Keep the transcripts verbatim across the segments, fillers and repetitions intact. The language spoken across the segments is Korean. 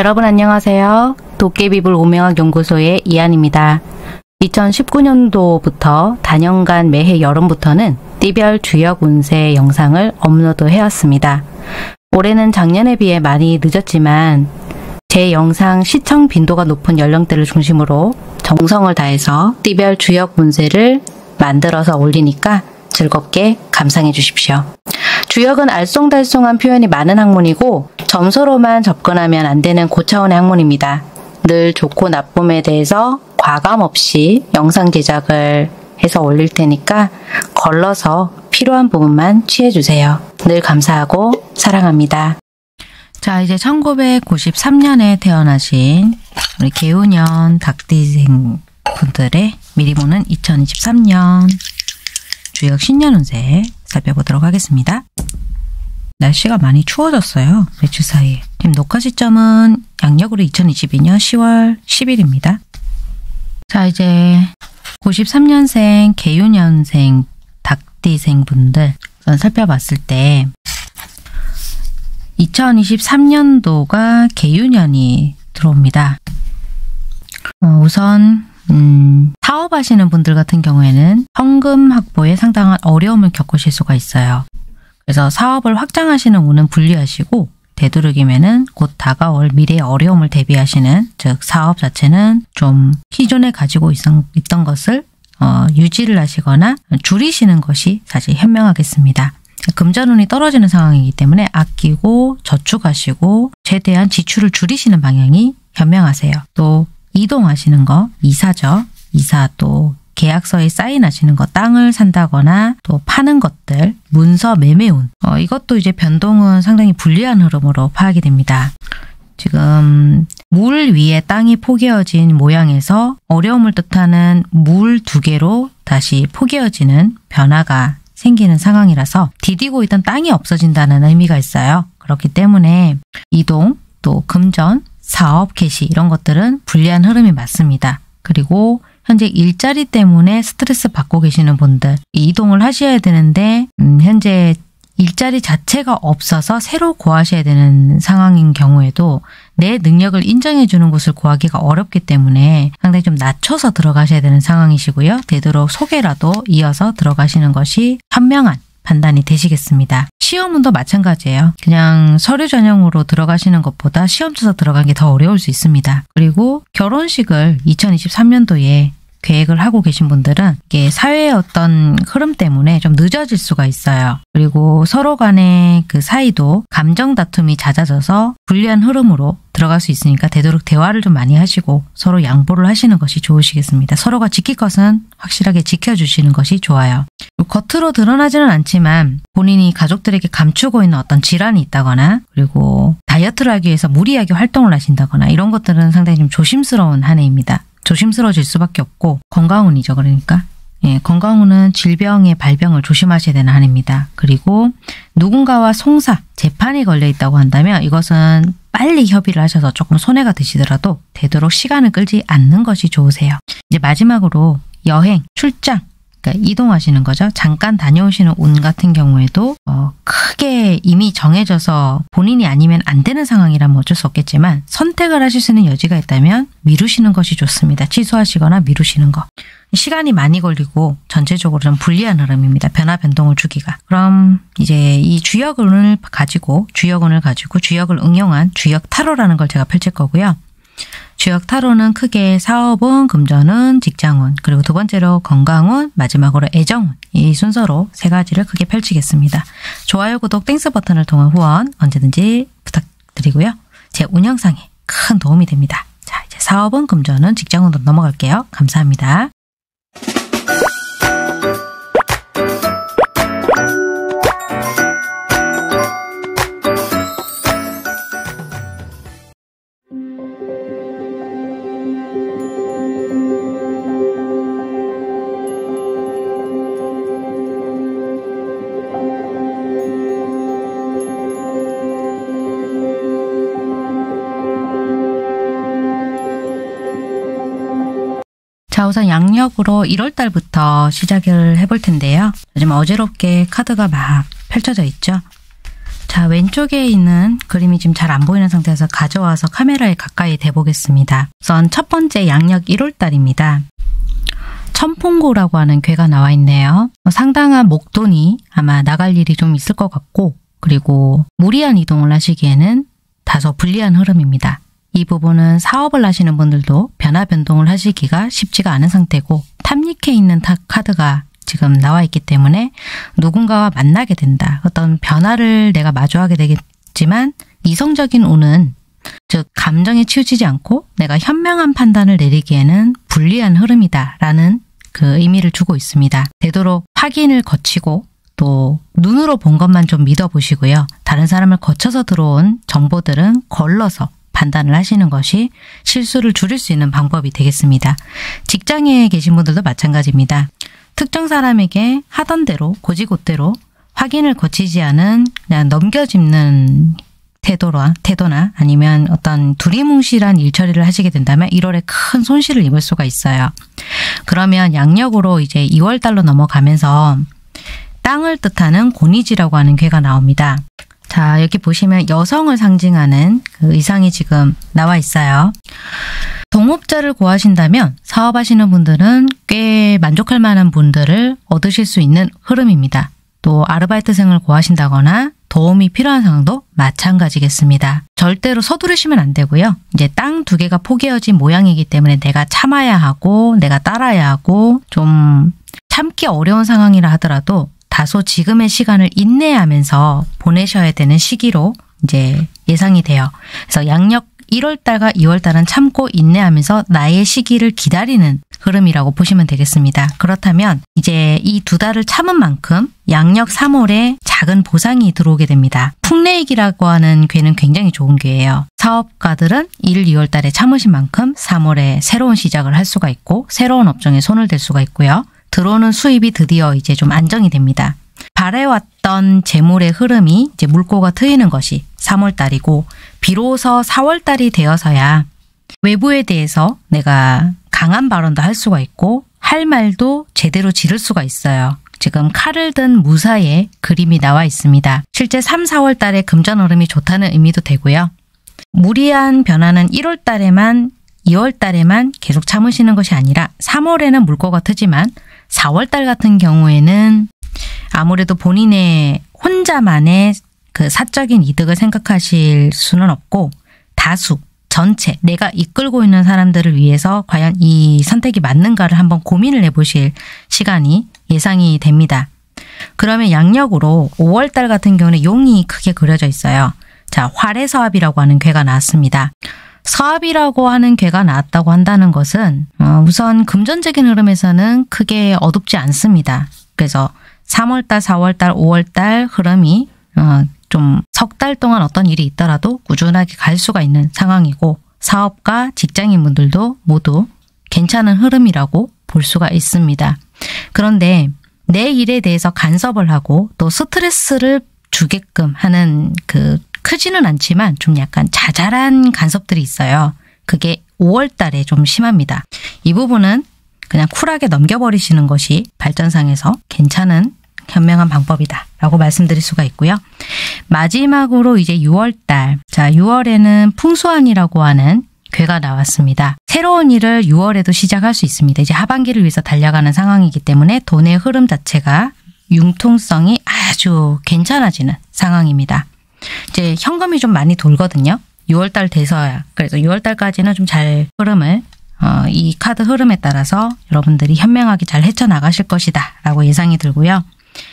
여러분 안녕하세요. 도깨비불 오명학 연구소의 이한입니다. 이천십구 년도부터 단연간 매해 여름부터는 띠별 주역 운세 영상을 업로드 해왔습니다. 올해는 작년에 비해 많이 늦었지만 제 영상 시청 빈도가 높은 연령대를 중심으로 정성을 다해서 띠별 주역 운세를 만들어서 올리니까 즐겁게 감상해 주십시오. 주역은 알쏭달쏭한 표현이 많은 학문이고 점수로만 접근하면 안 되는 고차원의 학문입니다. 늘 좋고 나쁨에 대해서 과감 없이 영상 제작을 해서 올릴 테니까 걸러서 필요한 부분만 취해주세요. 늘 감사하고 사랑합니다. 자, 이제 천구백구십삼 년에 태어나신 우리 개우년 닭띠생 분들의 미리 보는 이천이십삼 년 주역 신년 운세 살펴보도록 하겠습니다. 날씨가 많이 추워졌어요. 며칠 사이에. 지금 녹화 시점은 양력으로 이천이십이 년 시월 십일입니다. 자, 이제 구십삼 년생 개유년생 닭띠생 분들 살펴봤을 때 이천이십삼 년도가 개유년이 들어옵니다. 어, 우선 음, 사업하시는 분들 같은 경우에는 현금 확보에 상당한 어려움을 겪으실 수가 있어요. 그래서 사업을 확장하시는 운은 분리하시고 되도록이면은 곧 다가올 미래의 어려움을 대비하시는, 즉 사업 자체는 좀 기존에 가지고 있던 것을 어, 유지를 하시거나 줄이시는 것이 사실 현명하겠습니다. 금전운이 떨어지는 상황이기 때문에 아끼고 저축하시고 최대한 지출을 줄이시는 방향이 현명하세요. 또 이동하시는 거, 이사죠. 이사, 또 계약서에 사인하시는 거, 땅을 산다거나 또 파는 것들, 문서 매매운, 어, 이것도 이제 변동은 상당히 불리한 흐름으로 파악이 됩니다. 지금 물 위에 땅이 포개어진 모양에서 어려움을 뜻하는 물 두 개로 다시 포개어지는 변화가 생기는 상황이라서 디디고 있던 땅이 없어진다는 의미가 있어요. 그렇기 때문에 이동, 또 금전, 사업 개시 이런 것들은 불리한 흐름이 맞습니다. 그리고 현재 일자리 때문에 스트레스 받고 계시는 분들, 이동을 하셔야 되는데 음, 현재 일자리 자체가 없어서 새로 구하셔야 되는 상황인 경우에도 내 능력을 인정해 주는 곳을 구하기가 어렵기 때문에 상당히 좀 낮춰서 들어가셔야 되는 상황이시고요. 되도록 소개라도 이어서 들어가시는 것이 현명한 판단이 되시겠습니다. 시험운도 마찬가지예요. 그냥 서류 전형으로 들어가시는 것보다 시험 쳐서 들어가는 게 더 어려울 수 있습니다. 그리고 결혼식을 이천이십삼 년도에 계획을 하고 계신 분들은 이게 사회의 어떤 흐름 때문에 좀 늦어질 수가 있어요. 그리고 서로 간의 그 사이도 감정 다툼이 잦아져서 불리한 흐름으로 들어갈 수 있으니까 되도록 대화를 좀 많이 하시고 서로 양보를 하시는 것이 좋으시겠습니다. 서로가 지킬 것은 확실하게 지켜주시는 것이 좋아요. 겉으로 드러나지는 않지만 본인이 가족들에게 감추고 있는 어떤 질환이 있다거나 그리고 다이어트를 하기 위해서 무리하게 활동을 하신다거나 이런 것들은 상당히 좀 조심스러운 한 해입니다. 조심스러워질 수밖에 없고 건강운이죠. 그러니까 예, 건강운은 질병의 발병을 조심하셔야 되는 한 해입니다. 그리고 누군가와 송사, 재판이 걸려 있다고 한다면 이것은 빨리 협의를 하셔서 조금 손해가 드시더라도 되도록 시간을 끌지 않는 것이 좋으세요. 이제 마지막으로 여행, 출장, 그러니까 이동하시는 거죠. 잠깐 다녀오시는 운 같은 경우에도 어, 크게 이미 정해져서 본인이 아니면 안 되는 상황이라면 어쩔 수 없겠지만 선택을 하실 수 있는 여지가 있다면 미루시는 것이 좋습니다. 취소하시거나 미루시는 거. 시간이 많이 걸리고 전체적으로 좀 불리한 흐름입니다. 변화 변동을 주기가. 그럼 이제 이 주역운을 가지고 주역운을 가지고 주역을 응용한 주역 타로라는 걸 제가 펼칠 거고요. 주역 타로는 크게 사업운, 금전운, 직장운, 그리고 두 번째로 건강운, 마지막으로 애정운, 이 순서로 세 가지를 크게 펼치겠습니다. 좋아요, 구독, 땡스 버튼을 통한 후원 언제든지 부탁드리고요. 제 운영상에 큰 도움이 됩니다. 자, 이제 사업운, 금전운, 직장운으로 넘어갈게요. 감사합니다. 자, 우선 양력으로 일월 달부터 시작을 해볼 텐데요. 지금 어지럽게 카드가 막 펼쳐져 있죠. 자, 왼쪽에 있는 그림이 지금 잘 안 보이는 상태에서 가져와서 카메라에 가까이 대보겠습니다. 우선 첫 번째 양력 일월달입니다. 천풍고라고 하는 괴가 나와 있네요. 상당한 목돈이 아마 나갈 일이 좀 있을 것 같고, 그리고 무리한 이동을 하시기에는 다소 불리한 흐름입니다. 이 부분은 사업을 하시는 분들도 변화 변동을 하시기가 쉽지가 않은 상태고, 탑닉해 있는 타, 카드가 지금 나와 있기 때문에 누군가와 만나게 된다. 어떤 변화를 내가 마주하게 되겠지만 이성적인 운은, 즉 감정에 치우치지 않고 내가 현명한 판단을 내리기에는 불리한 흐름이다 라는 그 의미를 주고 있습니다. 되도록 확인을 거치고 또 눈으로 본 것만 좀 믿어보시고요. 다른 사람을 거쳐서 들어온 정보들은 걸러서 판단을 하시는 것이 실수를 줄일 수 있는 방법이 되겠습니다. 직장에 계신 분들도 마찬가지입니다. 특정 사람에게 하던 대로 고지곳대로 확인을 거치지 않은 그냥 넘겨짚는 태도나, 태도나 아니면 어떤 두리뭉실한 일처리를 하시게 된다면 일월에 큰 손실을 입을 수가 있어요. 그러면 양력으로 이제 이월달로 넘어가면서 땅을 뜻하는 고니지라고 하는 괴가 나옵니다. 자, 여기 보시면 여성을 상징하는 그 의상이 지금 나와 있어요. 동업자를 구하신다면 사업하시는 분들은 꽤 만족할 만한 분들을 얻으실 수 있는 흐름입니다. 또 아르바이트생을 구하신다거나 도움이 필요한 상황도 마찬가지겠습니다. 절대로 서두르시면 안 되고요. 이제 땅 두 개가 포개어진 모양이기 때문에 내가 참아야 하고 내가 따라야 하고 좀 참기 어려운 상황이라 하더라도 다소 지금의 시간을 인내하면서 보내셔야 되는 시기로 이제 예상이 돼요. 그래서 양력 일월달과 이월달은 참고 인내하면서 나의 시기를 기다리는 흐름이라고 보시면 되겠습니다. 그렇다면 이제 이 두 달을 참은 만큼 양력 삼월에 작은 보상이 들어오게 됩니다. 풍레익이라고 하는 괴는 굉장히 좋은 괴예요. 사업가들은 일, 이월달에 참으신 만큼 삼월에 새로운 시작을 할 수가 있고 새로운 업종에 손을 댈 수가 있고요. 들어오는 수입이 드디어 이제 좀 안정이 됩니다. 바래왔던 재물의 흐름이 이제 물꼬가 트이는 것이 삼월달이고 비로소 사월달이 되어서야 외부에 대해서 내가 강한 발언도 할 수가 있고 할 말도 제대로 지를 수가 있어요. 지금 칼을 든 무사의 그림이 나와 있습니다. 실제 삼, 사월달에 금전 흐름이 좋다는 의미도 되고요. 무리한 변화는 일월달에만 이월달에만 계속 참으시는 것이 아니라 삼월에는 물꼬가 트지만 사월달 같은 경우에는 아무래도 본인의 혼자만의 그 사적인 이득을 생각하실 수는 없고 다수, 전체, 내가 이끌고 있는 사람들을 위해서 과연 이 선택이 맞는가를 한번 고민을 해보실 시간이 예상이 됩니다. 그러면 양력으로 오월달 같은 경우는 용이 크게 그려져 있어요. 자, 활해서합이라고 하는 괴가 나왔습니다. 서합이라고 하는 괴가 나왔다고 한다는 것은 어, 우선 금전적인 흐름에서는 크게 어둡지 않습니다. 그래서 삼월달, 사월달, 오월달 흐름이 어, 좀 석 달 동안 어떤 일이 있더라도 꾸준하게 갈 수가 있는 상황이고 사업가, 직장인분들도 모두 괜찮은 흐름이라고 볼 수가 있습니다. 그런데 내 일에 대해서 간섭을 하고 또 스트레스를 주게끔 하는 그 크지는 않지만 좀 약간 자잘한 간섭들이 있어요. 그게 오월달에 좀 심합니다. 이 부분은 그냥 쿨하게 넘겨버리시는 것이 발전상에서 괜찮은 현명한 방법이다 라고 말씀드릴 수가 있고요. 마지막으로 이제 유월달. 자, 유월에는 풍수한이라고 하는 괴가 나왔습니다. 새로운 일을 유월에도 시작할 수 있습니다. 이제 하반기를 위해서 달려가는 상황이기 때문에 돈의 흐름 자체가 융통성이 아주 괜찮아지는 상황입니다. 이제 현금이 좀 많이 돌거든요. 유월달 돼서야. 그래서 유월달까지는 좀 잘 흐름을 어, 이 카드 흐름에 따라서 여러분들이 현명하게 잘 헤쳐나가실 것이다 라고 예상이 들고요.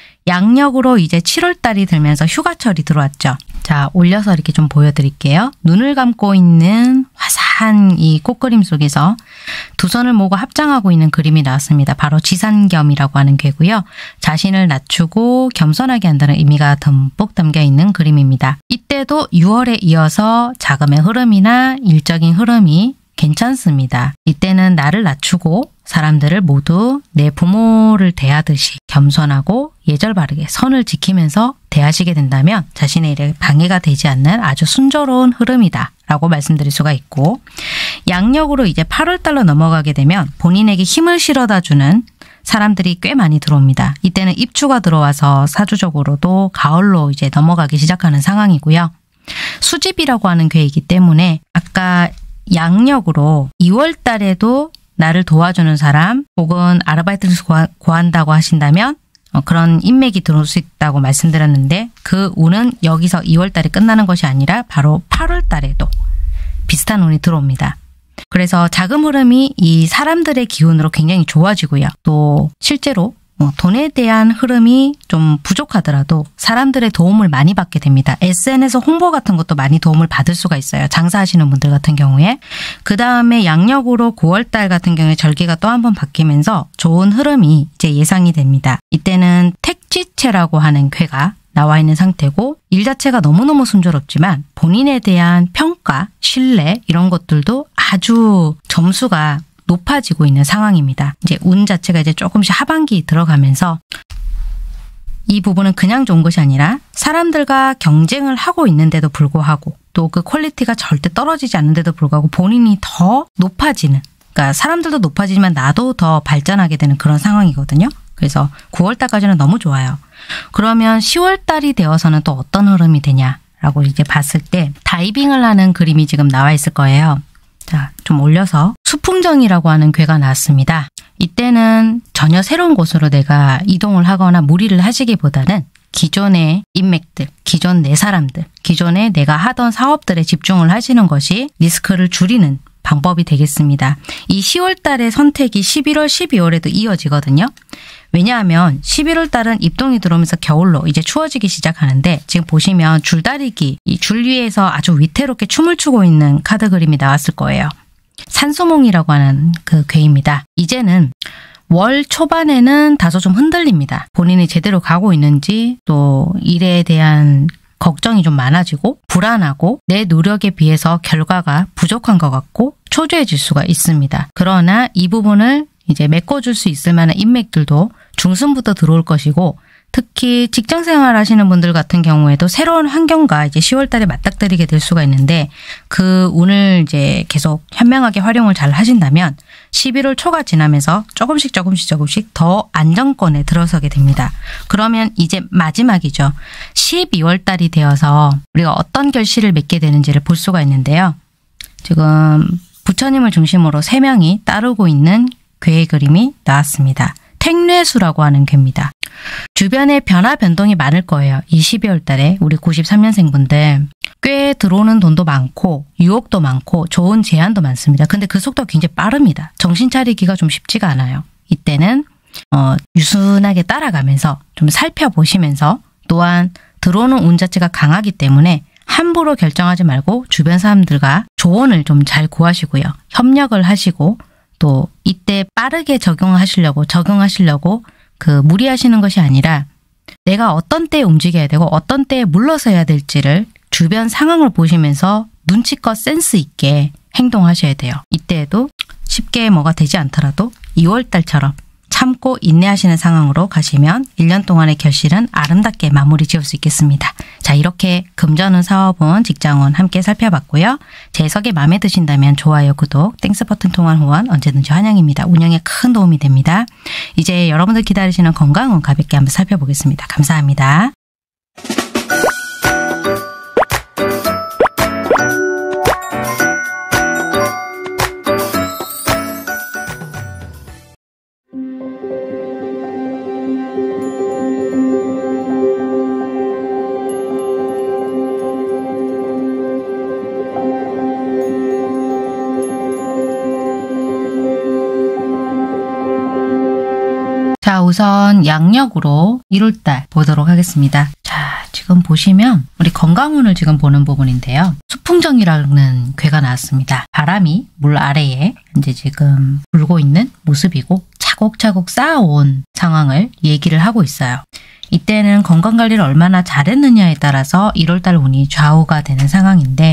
양력으로 이제 칠월달이 들면서 휴가철이 들어왔죠. 자, 올려서 이렇게 좀 보여드릴게요. 눈을 감고 있는 화사한 이 꽃그림 속에서 두 손을 모으고 합장하고 있는 그림이 나왔습니다. 바로 지산겸이라고 하는 괴고요. 자신을 낮추고 겸손하게 한다는 의미가 듬뿍 담겨 있는 그림입니다. 이때도 유월에 이어서 자금의 흐름이나 일적인 흐름이 괜찮습니다. 이때는 나를 낮추고 사람들을 모두 내 부모를 대하듯이 겸손하고 예절 바르게 선을 지키면서 대하시게 된다면 자신의 일에 방해가 되지 않는 아주 순조로운 흐름이다 라고 말씀드릴 수가 있고, 양력으로 이제 팔월달로 넘어가게 되면 본인에게 힘을 실어다 주는 사람들이 꽤 많이 들어옵니다. 이때는 입추가 들어와서 사주적으로도 가을로 이제 넘어가기 시작하는 상황이고요. 수집이라고 하는 괴이기 때문에 아까 양력으로 이월 달에도 나를 도와주는 사람 혹은 아르바이트를 구한다고 하신다면 어, 그런 인맥이 들어올 수 있다고 말씀드렸는데 그 운은 여기서 이월 달에 끝나는 것이 아니라 바로 팔월 달에도 비슷한 운이 들어옵니다. 그래서 자금 흐름이 이 사람들의 기운으로 굉장히 좋아지고요. 또 실제로 돈에 대한 흐름이 좀 부족하더라도 사람들의 도움을 많이 받게 됩니다. 에스엔에스 홍보 같은 것도 많이 도움을 받을 수가 있어요. 장사하시는 분들 같은 경우에. 그 다음에 양력으로 구월 달 같은 경우에 절기가 또 한 번 바뀌면서 좋은 흐름이 이제 예상이 됩니다. 이때는 택지체라고 하는 괴가 나와 있는 상태고 일 자체가 너무너무 순조롭지만 본인에 대한 평가, 신뢰 이런 것들도 아주 점수가 높아지고 있는 상황입니다. 이제 운 자체가 이제 조금씩 하반기 들어가면서 이 부분은 그냥 좋은 것이 아니라 사람들과 경쟁을 하고 있는데도 불구하고 또 그 퀄리티가 절대 떨어지지 않는데도 불구하고 본인이 더 높아지는, 그러니까 사람들도 높아지지만 나도 더 발전하게 되는 그런 상황이거든요. 그래서 구월 달까지는 너무 좋아요. 그러면 시월 달이 되어서는 또 어떤 흐름이 되냐라고 이제 봤을 때 다이빙을 하는 그림이 지금 나와 있을 거예요. 자, 좀 올려서 수풍정이라고 하는 괴가 나왔습니다. 이때는 전혀 새로운 곳으로 내가 이동을 하거나 무리를 하시기보다는 기존의 인맥들, 기존 내 사람들, 기존에 내가 하던 사업들에 집중을 하시는 것이 리스크를 줄이는 방법이 되겠습니다. 이 시월 달의 선택이 십일월, 십이월에도 이어지거든요. 왜냐하면 십일월 달은 입동이 들어오면서 겨울로 이제 추워지기 시작하는데 지금 보시면 줄다리기, 이 줄 위에서 아주 위태롭게 춤을 추고 있는 카드 그림이 나왔을 거예요. 산수몽이라고 하는 그 괴입니다. 이제는 월 초반에는 다소 좀 흔들립니다. 본인이 제대로 가고 있는지 또 일에 대한 걱정이 좀 많아지고 불안하고 내 노력에 비해서 결과가 부족한 것 같고 초조해질 수가 있습니다. 그러나 이 부분을 이제 메꿔줄 수 있을 만한 인맥들도 중순부터 들어올 것이고 특히 직장생활 하시는 분들 같은 경우에도 새로운 환경과 이제 시월 달에 맞닥뜨리게 될 수가 있는데 그 운을 이제 계속 현명하게 활용을 잘 하신다면 십일월 초가 지나면서 조금씩 조금씩 조금씩 더 안정권에 들어서게 됩니다. 그러면 이제 마지막이죠. 십이월 달이 되어서 우리가 어떤 결실을 맺게 되는지를 볼 수가 있는데요. 지금 부처님을 중심으로 세 명이 따르고 있는 괴의 그림이 나왔습니다. 택뇌수라고 하는 괴입니다. 주변에 변화 변동이 많을 거예요. 이 십이월 달에 우리 구십삼 년생분들 꽤 들어오는 돈도 많고 유혹도 많고 좋은 제안도 많습니다. 근데 그 속도가 굉장히 빠릅니다. 정신 차리기가 좀 쉽지가 않아요. 이때는 어, 유순하게 따라가면서 좀 살펴보시면서 또한 들어오는 운 자체가 강하기 때문에 함부로 결정하지 말고 주변 사람들과 조언을 좀 잘 구하시고요. 협력을 하시고 또 이때 빠르게 적용하시려고 적용하시려고 그 무리하시는 것이 아니라 내가 어떤 때에 움직여야 되고 어떤 때에 물러서야 될지를 주변 상황을 보시면서 눈치껏 센스 있게 행동하셔야 돼요. 이때에도 쉽게 뭐가 되지 않더라도 이월 달처럼 참고 인내하시는 상황으로 가시면 일 년 동안의 결실은 아름답게 마무리 지을 수 있겠습니다. 자, 이렇게 금전운, 사업운, 직장운 함께 살펴봤고요. 제 해석이 마음에 드신다면 좋아요, 구독, 땡스 버튼 통한 후원 언제든지 환영입니다. 운영에 큰 도움이 됩니다. 이제 여러분들 기다리시는 건강운 가볍게 한번 살펴보겠습니다. 감사합니다. 자, 우선 양력으로 일월 달 보도록 하겠습니다. 자, 지금 보시면 우리 건강운을 지금 보는 부분인데요. 수풍정이라는 괴가 나왔습니다. 바람이 물 아래에 이제 지금 불고 있는 모습이고 차곡차곡 쌓아온 상황을 얘기를 하고 있어요. 이때는 건강관리를 얼마나 잘했느냐에 따라서 일월 달 운이 좌우가 되는 상황인데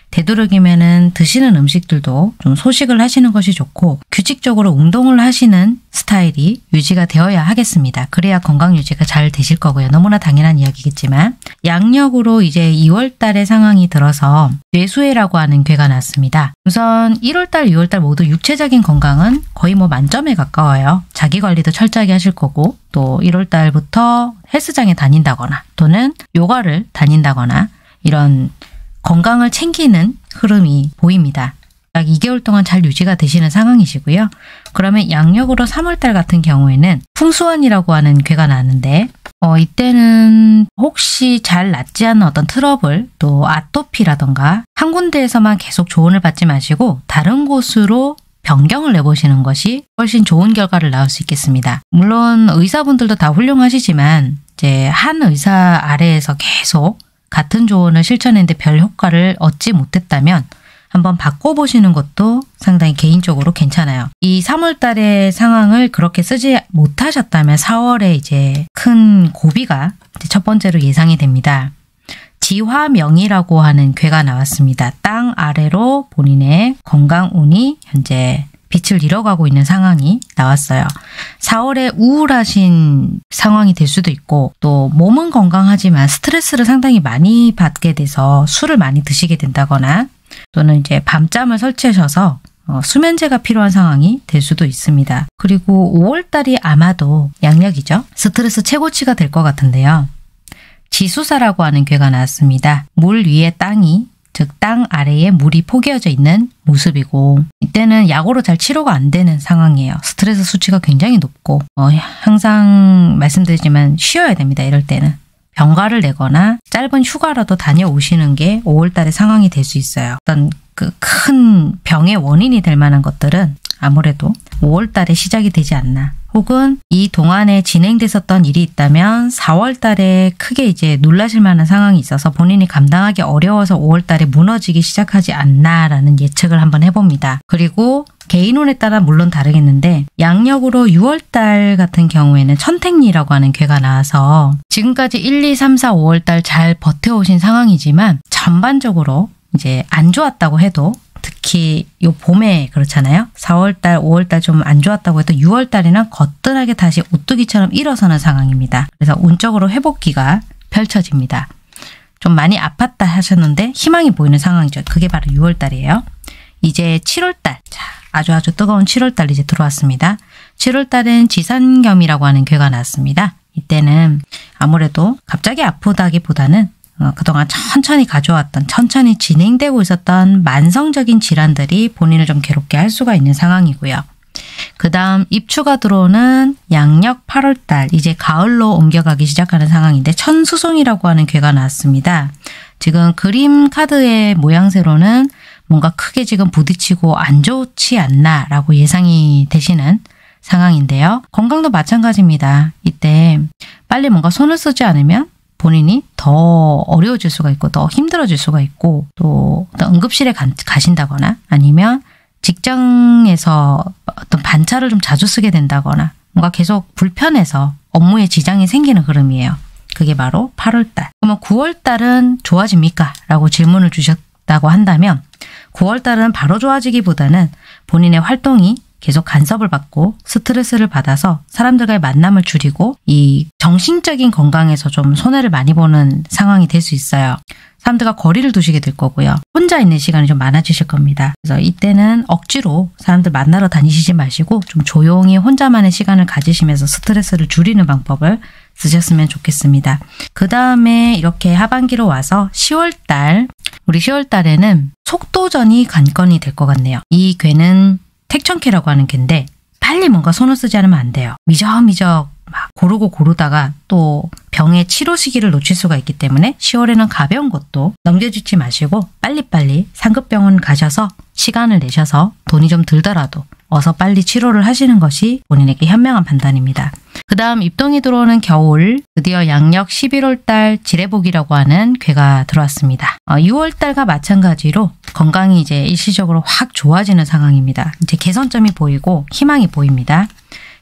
되도록이면은 드시는 음식들도 좀 소식을 하시는 것이 좋고 규칙적으로 운동을 하시는 스타일이 유지가 되어야 하겠습니다. 그래야 건강 유지가 잘 되실 거고요. 너무나 당연한 이야기겠지만 양력으로 이제 이월 달의 상황이 들어서 뇌수해라고 하는 괴가 났습니다. 우선 일월 달, 이월 달 모두 육체적인 건강은 거의 뭐 만점에 가까워요. 자기 관리도 철저하게 하실 거고 또 일월 달부터 헬스장에 다닌다거나 또는 요가를 다닌다거나 이런 건강을 챙기는 흐름이 보입니다. 약 이 개월 동안 잘 유지가 되시는 상황이시고요. 그러면 양력으로 삼월 달 같은 경우에는 풍수원이라고 하는 괴가 나는데 어, 이때는 혹시 잘 낫지 않는 어떤 트러블 또 아토피라던가 한 군데에서만 계속 조언을 받지 마시고 다른 곳으로 변경을 내보시는 것이 훨씬 좋은 결과를 낳을 수 있겠습니다. 물론 의사분들도 다 훌륭하시지만 이제 한 의사 아래에서 계속 같은 조언을 실천했는데 별 효과를 얻지 못했다면 한번 바꿔보시는 것도 상당히 개인적으로 괜찮아요. 이 삼월 달의 상황을 그렇게 쓰지 못하셨다면 사월에 이제 큰 고비가 이제 첫 번째로 예상이 됩니다. 지화명이라고 하는 괴가 나왔습니다. 땅 아래로 본인의 건강운이 현재 빛을 잃어가고 있는 상황이 나왔어요. 사월에 우울하신 상황이 될 수도 있고 또 몸은 건강하지만 스트레스를 상당히 많이 받게 돼서 술을 많이 드시게 된다거나 또는 이제 밤잠을 설치셔서 어, 수면제가 필요한 상황이 될 수도 있습니다. 그리고 오월 달이 아마도 양력이죠. 스트레스 최고치가 될 것 같은데요. 지수사라고 하는 괴가 나왔습니다. 물 위에 땅이 즉 땅 아래에 물이 포개어져 있는 모습이고 이때는 약으로 잘 치료가 안 되는 상황이에요. 스트레스 수치가 굉장히 높고 어, 항상 말씀드리지만 쉬어야 됩니다. 이럴 때는. 병가를 내거나 짧은 휴가라도 다녀오시는 게 오월 달의 상황이 될 수 있어요. 어떤 그 큰 병의 원인이 될 만한 것들은 아무래도 오월 달에 시작이 되지 않나. 혹은 이 동안에 진행됐었던 일이 있다면 사월 달에 크게 이제 놀라실 만한 상황이 있어서 본인이 감당하기 어려워서 오월 달에 무너지기 시작하지 않나라는 예측을 한번 해봅니다. 그리고 개인운에 따라 물론 다르겠는데 양력으로 유월 달 같은 경우에는 천택리라고 하는 괴가 나와서 지금까지 일, 이, 삼, 사, 오월 달 잘 버텨오신 상황이지만 전반적으로 이제 안 좋았다고 해도 특히 요 봄에 그렇잖아요. 사월 달, 오월 달 좀 안 좋았다고 해도 유월 달에는 거뜬하게 다시 오뚜기처럼 일어서는 상황입니다. 그래서 운적으로 회복기가 펼쳐집니다. 좀 많이 아팠다 하셨는데 희망이 보이는 상황이죠. 그게 바로 유월 달이에요. 이제 칠월 달, 자, 아주 아주 뜨거운 칠월 달 이제 들어왔습니다. 칠월 달은 지산겸이라고 하는 괴가 나왔습니다. 이때는 아무래도 갑자기 아프다기보다는 어, 그동안 천천히 가져왔던 천천히 진행되고 있었던 만성적인 질환들이 본인을 좀 괴롭게 할 수가 있는 상황이고요. 그 다음 입추가 들어오는 양력 팔월 달 이제 가을로 옮겨가기 시작하는 상황인데 천수송이라고 하는 괴가 나왔습니다. 지금 그림 카드의 모양새로는 뭔가 크게 지금 부딪히고 안 좋지 않나 라고 예상이 되시는 상황인데요. 건강도 마찬가지입니다. 이때 빨리 뭔가 손을 쓰지 않으면 본인이 더 어려워질 수가 있고 더 힘들어질 수가 있고 또 응급실에 가, 가신다거나 아니면 직장에서 어떤 반차를 좀 자주 쓰게 된다거나 뭔가 계속 불편해서 업무에 지장이 생기는 흐름이에요. 그게 바로 팔월 달. 그러면 구월 달은 좋아집니까? 라고 질문을 주셨다고 한다면 구월 달은 바로 좋아지기보다는 본인의 활동이 계속 간섭을 받고 스트레스를 받아서 사람들과의 만남을 줄이고 이 정신적인 건강에서 좀 손해를 많이 보는 상황이 될 수 있어요. 사람들과 거리를 두시게 될 거고요. 혼자 있는 시간이 좀 많아지실 겁니다. 그래서 이때는 억지로 사람들 만나러 다니시지 마시고 좀 조용히 혼자만의 시간을 가지시면서 스트레스를 줄이는 방법을 쓰셨으면 좋겠습니다. 그 다음에 이렇게 하반기로 와서 시월 달, 우리 시월 달에는 속도전이 관건이 될 것 같네요. 이 괴는 택천캐라고 하는 괴인데 빨리 뭔가 손을 쓰지 않으면 안 돼요. 미적미적 막 고르고 고르다가 또 병의 치료 시기를 놓칠 수가 있기 때문에 시월에는 가벼운 것도 넘겨주지 마시고 빨리빨리 상급병원 가셔서 시간을 내셔서 돈이 좀 들더라도 어서 빨리 치료를 하시는 것이 본인에게 현명한 판단입니다. 그 다음 입동이 들어오는 겨울, 드디어 양력 십일월 달 지뢰복이라고 하는 괴가 들어왔습니다. 어, 유월 달과 마찬가지로 건강이 이제 일시적으로 확 좋아지는 상황입니다. 이제 개선점이 보이고 희망이 보입니다.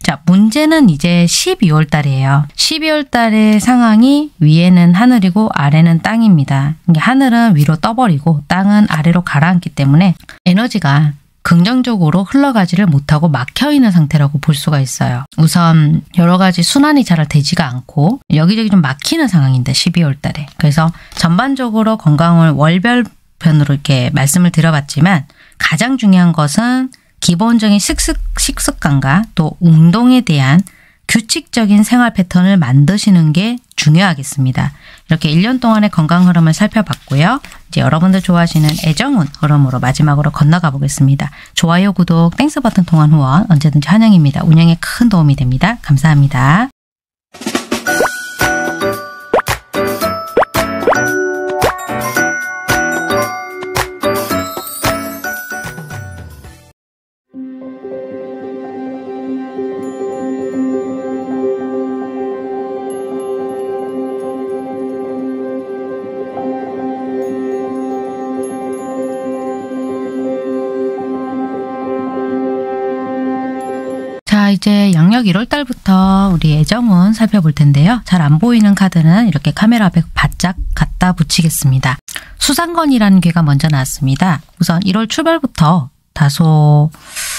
자, 문제는 이제 십이월 달이에요. 십이월 달의 상황이 위에는 하늘이고 아래는 땅입니다. 하늘은 위로 떠버리고 땅은 아래로 가라앉기 때문에 에너지가 긍정적으로 흘러가지를 못하고 막혀있는 상태라고 볼 수가 있어요. 우선 여러 가지 순환이 잘 되지가 않고 여기저기 좀 막히는 상황인데 십이월 달에. 그래서 전반적으로 건강을 월별편으로 이렇게 말씀을 드려봤지만 가장 중요한 것은 기본적인 식습, 식습관과 또 운동에 대한 규칙적인 생활 패턴을 만드시는 게 중요하겠습니다. 이렇게 일 년 동안의 건강 흐름을 살펴봤고요. 이제 여러분들 좋아하시는 애정운 흐름으로 마지막으로 건너가 보겠습니다. 좋아요, 구독, 땡스 버튼 통한 후원 언제든지 환영입니다. 운영에 큰 도움이 됩니다. 감사합니다. 자, 이제 양력 일월 달부터 우리 애정운 살펴볼 텐데요. 잘 안 보이는 카드는 이렇게 카메라 앞에 바짝 갖다 붙이겠습니다. 수상건이라는 괴가 먼저 나왔습니다. 우선 일월 출발부터 다소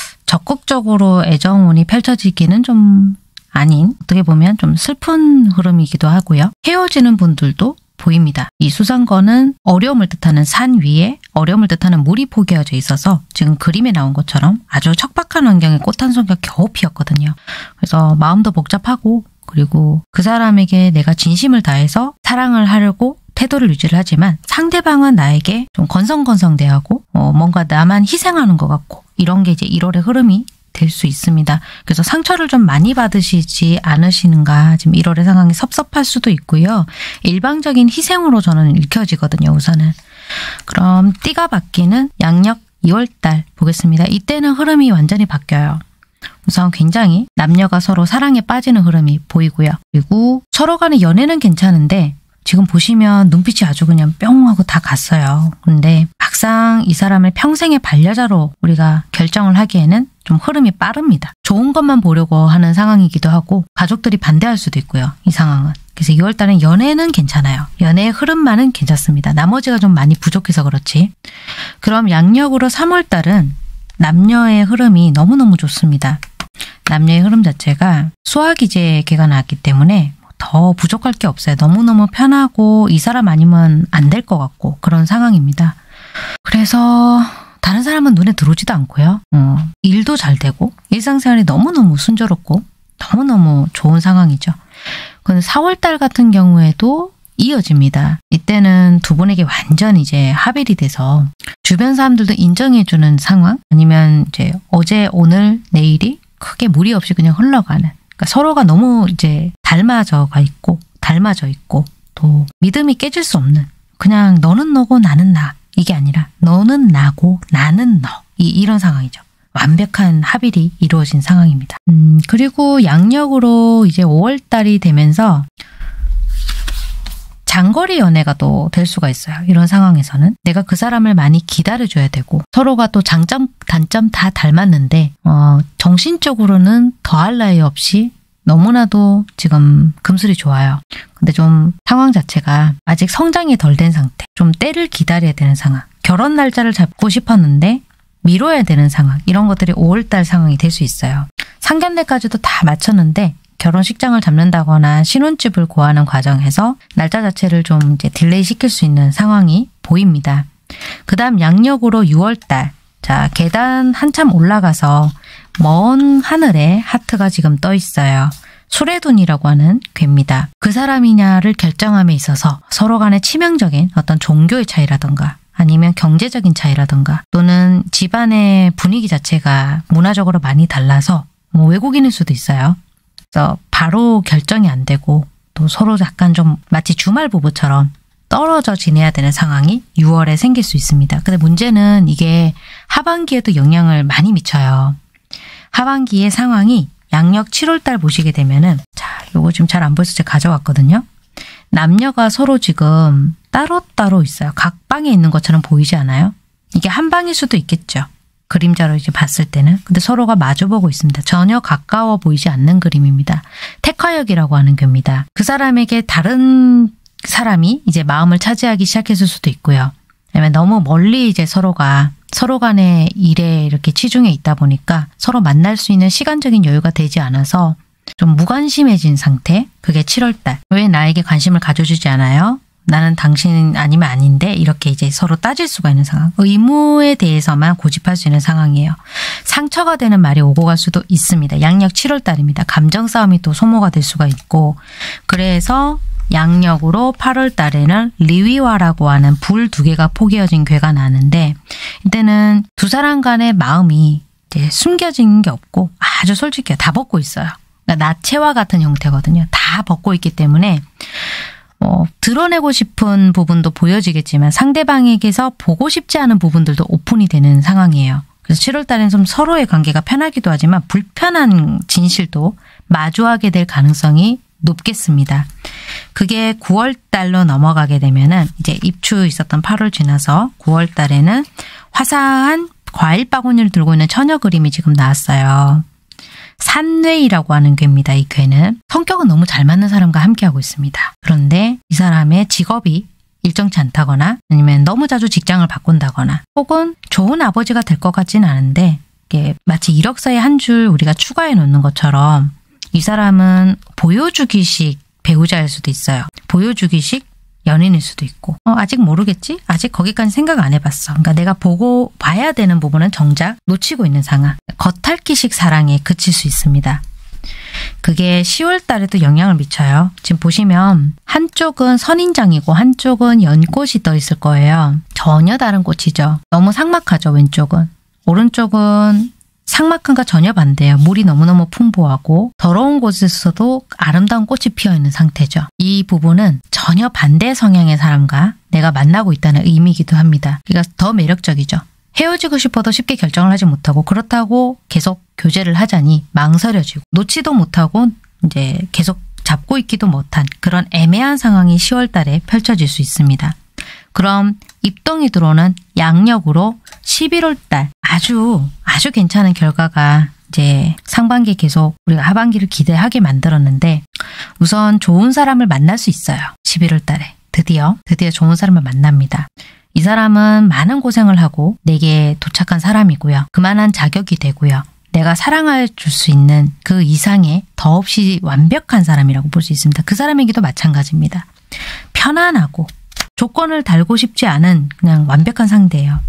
적극적으로 애정운이 펼쳐지기는 좀 아닌, 어떻게 보면 좀 슬픈 흐름이기도 하고요. 헤어지는 분들도 보입니다. 이 수상건은 어려움을 뜻하는 산 위에 어려움을 뜻하는 물이 포개어져 있어서 지금 그림에 나온 것처럼 아주 척박한 환경에 꽃 한 송이가 겨우 피었거든요. 그래서 마음도 복잡하고 그리고 그 사람에게 내가 진심을 다해서 사랑을 하려고 태도를 유지를 하지만 상대방은 나에게 좀 건성건성대하고 어, 뭔가 나만 희생하는 것 같고 이런 게 이제 일월의 흐름이 될 수 있습니다. 그래서 상처를 좀 많이 받으시지 않으시는가, 지금 일월의 상황이 섭섭할 수도 있고요. 일방적인 희생으로 저는 읽혀지거든요, 우선은. 그럼 띠가 바뀌는 양력 이월 달 보겠습니다. 이때는 흐름이 완전히 바뀌어요. 우선 굉장히 남녀가 서로 사랑에 빠지는 흐름이 보이고요. 그리고 서로 간의 연애는 괜찮은데 지금 보시면 눈빛이 아주 그냥 뿅 하고 다 갔어요. 근데 막상 이 사람을 평생의 반려자로 우리가 결정을 하기에는 좀 흐름이 빠릅니다. 좋은 것만 보려고 하는 상황이기도 하고 가족들이 반대할 수도 있고요. 이 상황은. 그래서 이월 달은 연애는 괜찮아요. 연애의 흐름만은 괜찮습니다. 나머지가 좀 많이 부족해서 그렇지. 그럼 양력으로 삼월 달은 남녀의 흐름이 너무너무 좋습니다. 남녀의 흐름 자체가 수화기제의 개가 나왔기 때문에 더 부족할 게 없어요. 너무너무 편하고 이 사람 아니면 안 될 것 같고 그런 상황입니다. 그래서 다른 사람은 눈에 들어오지도 않고요. 어, 일도 잘 되고 일상생활이 너무너무 순조롭고 너무너무 좋은 상황이죠. 근데 사월 달 같은 경우에도 이어집니다. 이때는 두 분에게 완전 이제 합일이 돼서 주변 사람들도 인정해주는 상황, 아니면 이제 어제 오늘 내일이 크게 무리 없이 그냥 흘러가는, 그러니까 서로가 너무 이제 닮아져가 있고 닮아져 있고 또 믿음이 깨질 수 없는, 그냥 너는 너고 나는 나, 이게 아니라 너는 나고 나는 너, 이, 이런 상황이죠. 완벽한 합일이 이루어진 상황입니다. 음, 그리고 양력으로 이제 오월 달이 되면서 장거리 연애가 또 될 수가 있어요. 이런 상황에서는 내가 그 사람을 많이 기다려줘야 되고 서로가 또 장점, 단점 다 닮았는데 어, 정신적으로는 더할 나위 없이 너무나도 지금 금슬이 좋아요. 근데 좀 상황 자체가 아직 성장이 덜 된 상태, 좀 때를 기다려야 되는 상황, 결혼 날짜를 잡고 싶었는데 미뤄야 되는 상황, 이런 것들이 오월 달 상황이 될 수 있어요. 상견례까지도 다 마쳤는데 결혼식장을 잡는다거나 신혼집을 구하는 과정에서 날짜 자체를 좀 이제 딜레이 시킬 수 있는 상황이 보입니다. 그 다음 양력으로 유월 달, 자 계단 한참 올라가서 먼 하늘에 하트가 지금 떠 있어요. 수레둔이라고 하는 괴입니다. 그 사람이냐를 결정함에 있어서 서로 간의 치명적인 어떤 종교의 차이라던가 아니면 경제적인 차이라던가 또는 집안의 분위기 자체가 문화적으로 많이 달라서 뭐 외국인일 수도 있어요. 그래서 바로 결정이 안 되고 또 서로 약간 좀 마치 주말 부부처럼 떨어져 지내야 되는 상황이 유월에 생길 수 있습니다. 근데 문제는 이게 하반기에도 영향을 많이 미쳐요. 하반기의 상황이 양력 칠월 달 보시게 되면은, 자, 요거 지금 잘 안 보여서 제가 가져왔거든요. 남녀가 서로 지금 따로따로 있어요. 각 방에 있는 것처럼 보이지 않아요? 이게 한 방일 수도 있겠죠. 그림자로 이제 봤을 때는. 근데 서로가 마주보고 있습니다. 전혀 가까워 보이지 않는 그림입니다. 택화역이라고 하는 괴입니다. 그 사람에게 다른 사람이 이제 마음을 차지하기 시작했을 수도 있고요. 아니면 너무 멀리 이제 서로가 서로 간의 일에 이렇게 치중해 있다 보니까 서로 만날 수 있는 시간적인 여유가 되지 않아서 좀 무관심해진 상태. 그게 칠월달. 왜 나에게 관심을 가져주지 않아요? 나는 당신 아니면 아닌데 이렇게 이제 서로 따질 수가 있는 상황. 의무에 대해서만 고집할 수 있는 상황이에요. 상처가 되는 말이 오고 갈 수도 있습니다. 양력 칠월달입니다. 감정 싸움이 또 소모가 될 수가 있고 그래서 양력으로 팔월달에는 리위화라고 하는 불 두 개가 포개어진 괴가 나는데 이때는 두 사람 간의 마음이 이제 숨겨진 게 없고 아주 솔직해요. 다 벗고 있어요. 그러니까 나체와 같은 형태거든요. 다 벗고 있기 때문에 어, 드러내고 싶은 부분도 보여지겠지만 상대방에게서 보고 싶지 않은 부분들도 오픈이 되는 상황이에요. 그래서 칠월달에는 좀 서로의 관계가 편하기도 하지만 불편한 진실도 마주하게 될 가능성이 높겠습니다. 그게 구월달로 넘어가게 되면은 이제 입추 있었던 팔월 지나서 구월달에는 화사한 과일 바구니를 들고 있는 처녀 그림이 지금 나왔어요. 산뇌이라고 하는 괴입니다. 이 괴는 성격은 너무 잘 맞는 사람과 함께하고 있습니다. 그런데 이 사람의 직업이 일정치 않다거나 아니면 너무 자주 직장을 바꾼다거나 혹은 좋은 아버지가 될 것 같지는 않은데 이게 마치 이력서에 한 줄 우리가 추가해 놓는 것처럼 이 사람은 보여주기식 배우자일 수도 있어요. 보여주기식 연인일 수도 있고 어, 아직 모르겠지? 아직 거기까지 생각 안 해봤어. 그러니까 내가 보고 봐야 되는 부분은 정작 놓치고 있는 상황. 겉핥기식 사랑에 그칠 수 있습니다. 그게 시월 달에도 영향을 미쳐요. 지금 보시면 한쪽은 선인장이고 한쪽은 연꽃이 떠 있을 거예요. 전혀 다른 꽃이죠. 너무 삭막하죠. 왼쪽은. 오른쪽은 삭막함과 전혀 반대예요. 물이 너무너무 풍부하고 더러운 곳에서도 아름다운 꽃이 피어있는 상태죠. 이 부분은 전혀 반대 성향의 사람과 내가 만나고 있다는 의미이기도 합니다. 그러니까 더 매력적이죠. 헤어지고 싶어도 쉽게 결정을 하지 못하고 그렇다고 계속 교제를 하자니 망설여지고 놓지도 못하고 이제 계속 잡고 있기도 못한 그런 애매한 상황이 시월 달에 펼쳐질 수 있습니다. 그럼 입동이 들어오는 양력으로 십일월 달 아주 아주 괜찮은 결과가 이제 상반기에 계속 우리가 하반기를 기대하게 만들었는데 우선 좋은 사람을 만날 수 있어요. 십일월 달에 드디어 드디어 좋은 사람을 만납니다. 이 사람은 많은 고생을 하고 내게 도착한 사람이고요. 그만한 자격이 되고요. 내가 사랑해 줄 수 있는 그 이상의 더없이 완벽한 사람이라고 볼 수 있습니다. 그 사람에게도 마찬가지입니다. 편안하고 조건을 달고 싶지 않은 그냥 완벽한 상대예요.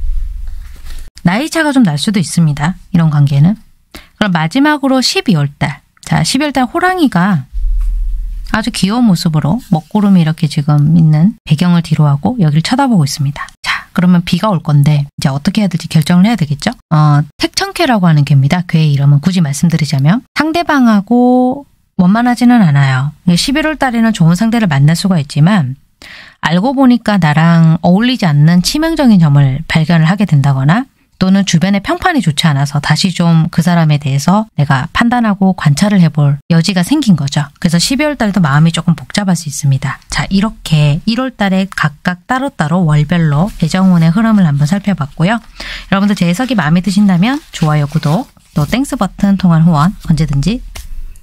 나이 차가 좀 날 수도 있습니다. 이런 관계는. 그럼 마지막으로 십이월 달. 자, 십이월 달 호랑이가 아주 귀여운 모습으로 먹구름이 이렇게 지금 있는 배경을 뒤로하고 여기를 쳐다보고 있습니다. 자, 그러면 비가 올 건데 이제 어떻게 해야 될지 결정을 해야 되겠죠? 어, 택천쾌라고 하는 괴입니다. 괴의 이름은 굳이 말씀드리자면 상대방하고 원만하지는 않아요. 십일월 달에는 좋은 상대를 만날 수가 있지만 알고 보니까 나랑 어울리지 않는 치명적인 점을 발견을 하게 된다거나 또는 주변의 평판이 좋지 않아서 다시 좀 그 사람에 대해서 내가 판단하고 관찰을 해볼 여지가 생긴 거죠. 그래서 십이월 달에도 마음이 조금 복잡할 수 있습니다. 자, 이렇게 일월 달에 각각 따로따로 월별로 배정운의 흐름을 한번 살펴봤고요. 여러분들 제 해석이 마음에 드신다면 좋아요, 구독, 또 땡스 버튼 통한 후원 언제든지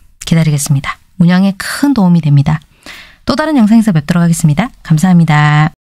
기다리겠습니다. 운영에 큰 도움이 됩니다. 또 다른 영상에서 뵙도록 하겠습니다. 감사합니다.